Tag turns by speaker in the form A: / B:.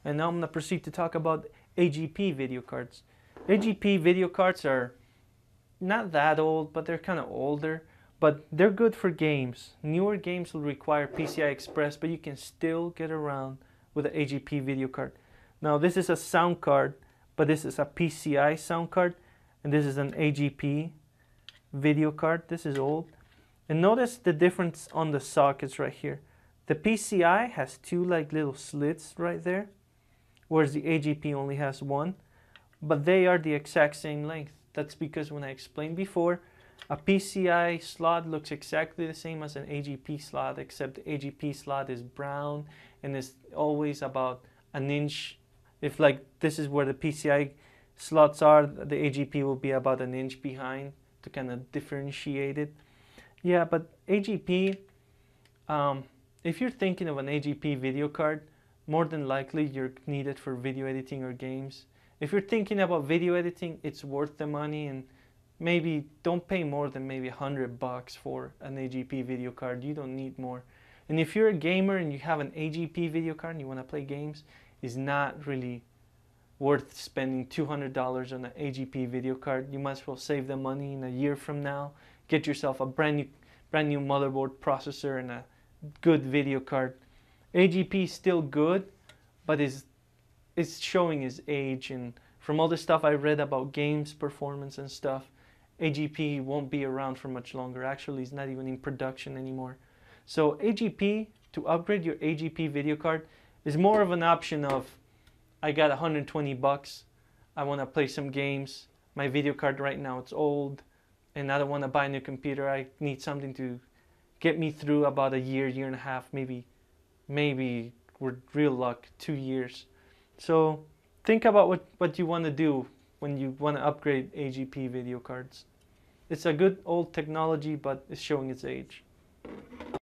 A: And now I'm going to proceed to talk about AGP video cards. AGP video cards are not that old, but they're kind of older, but they're good for games. Newer games will require PCI Express, but you can still get around with an AGP video card. Now this is a sound card, but this is a PCI sound card, and this is an AGP video card. This is old. And notice the difference on the sockets right here. The PCI has two like little slits right there, whereas the AGP only has one, but they are the exact same length. That's because when I explained before, a PCI slot looks exactly the same as an AGP slot, except the AGP slot is brown and is always about an inch. If like this is where the PCI slots are, the AGP will be about an inch behind to kind of differentiate it. Yeah, but AGP, if you're thinking of an AGP video card, more than likely you're needed for video editing or games. If you're thinking about video editing, it's worth the money, and maybe don't pay more than maybe $100 for an AGP video card. You don't need more. And if you're a gamer and you have an AGP video card and you want to play games, it's not really worth spending $200 on an AGP video card. You might as well save the money in a year from now. Get yourself a brand new motherboard, processor, and a good video card. AGP is still good, but it's showing its age, and from all the stuff I read about games performance and stuff, AGP won't be around for much longer. Actually, it's not even in production anymore. So AGP, to upgrade your AGP video card, is more of an option of, I got $120, I want to play some games, my video card right now it's old, and I don't want to buy a new computer. I need something to get me through about a year, year and a half, maybe with real luck, 2 years. So think about what you want to do when you want to upgrade AGP video cards. It's a good old technology, but it's showing its age.